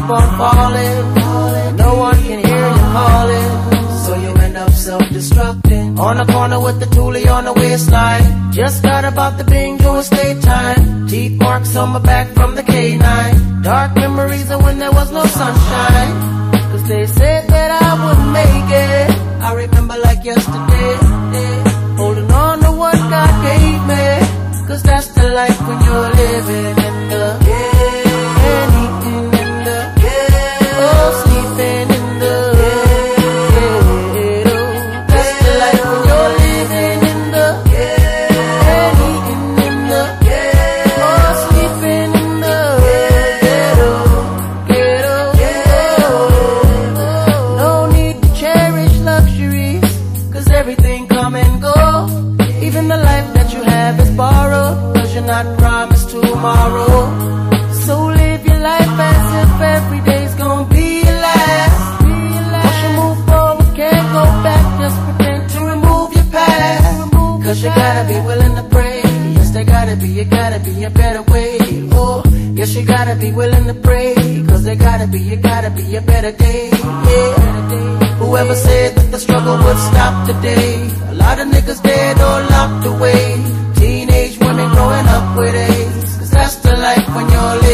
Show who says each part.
Speaker 1: keep on falling. No one can hear you calling, so you end up self-destructing. On the corner with the toolie on the waistline. Just got about the bingo and stay time. Teeth marks on my back from the K9. Dark memories of when there was no sunshine. Cause they said that I wouldn't make it. I remember like yesterday, holding on to what God gave me. Cause that's the life when you're living in the and eating in the oh, sleeping in the that's the life when you're living in the and eating in the oh, sleeping in the ghetto. No need to cherish luxuries, cause everything come and go. Even the life that you have is borrowed, cause you're not promised tomorrow. So live your life as if every day's gonna be your last. Once you move forward, can't go back. Just pretend to remove your past, cause you gotta be willing to pray. Yes, there gotta be a better way. Oh, yes, you gotta be willing to pray, cause there gotta be a better day. Yeah. Whoever said that the struggle would stop today, a lot of niggas dead or locked away. Teenage women growing up with AIDS, cause that's the life when you're living.